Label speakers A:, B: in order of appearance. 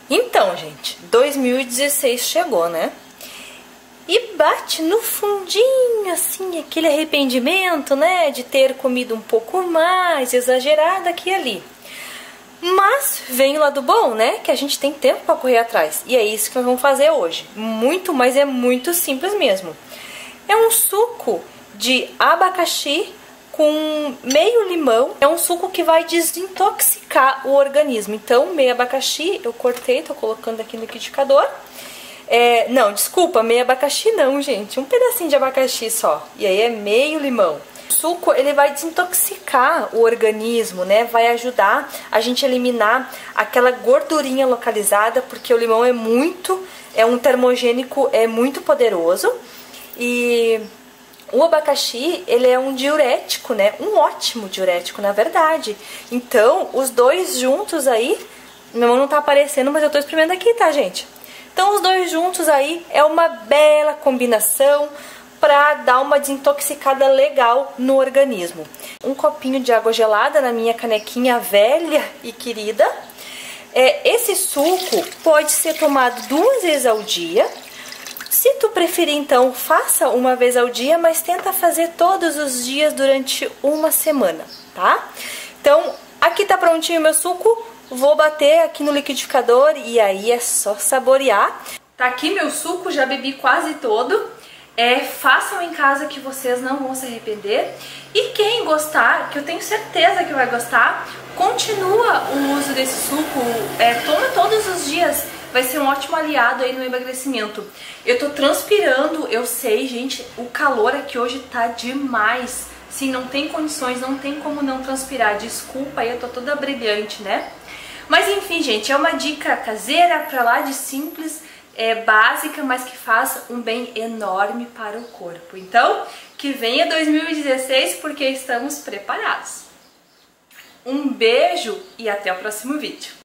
A: Então, gente, 2016 chegou, né? E bate no fundinho, assim, aquele arrependimento, né? De ter comido um pouco mais, exagerado aqui e ali. Mas vem o lado bom, né? Que a gente tem tempo para correr atrás. E é isso que nós vamos fazer hoje. Muito, mas é muito simples mesmo. É um suco de abacaxi com meio limão. É um suco que vai desintoxicar o organismo. Então, meio abacaxi eu cortei, tô colocando aqui no liquidificador. Não, desculpa, meio abacaxi não, gente. Um pedacinho de abacaxi só. E aí é meio limão. O suco, ele vai desintoxicar o organismo, né? Vai ajudar a gente a eliminar aquela gordurinha localizada, porque o limão é um termogênico, é muito poderoso. E o abacaxi, ele é um diurético, né? Um ótimo diurético, na verdade. Então, os dois juntos aí, minha mão não tá aparecendo, mas eu tô experimentando aqui, tá, gente? Então, os dois juntos aí é uma bela combinação para dar uma desintoxicada legal no organismo. Um copinho de água gelada na minha canequinha velha e querida. Esse suco pode ser tomado 2 vezes ao dia. Se tu preferir, então, faça uma vez ao dia, mas tenta fazer todos os dias durante uma semana, tá? Então, aqui tá prontinho o meu suco. Vou bater aqui no liquidificador e aí é só saborear. Tá aqui meu suco, já bebi quase todo. Façam em casa que vocês não vão se arrepender. E quem gostar, que eu tenho certeza que vai gostar, continua o uso desse suco, toma todos os dias. Vai ser um ótimo aliado aí no emagrecimento. Eu tô transpirando, eu sei, gente, o calor aqui hoje tá demais. Sim, não tem condições, não tem como não transpirar. Desculpa aí, eu tô toda brilhante, né? Mas enfim, gente, é uma dica caseira, pra lá de simples, básica, mas que faz um bem enorme para o corpo. Então, que venha 2016 porque estamos preparados. Um beijo e até o próximo vídeo.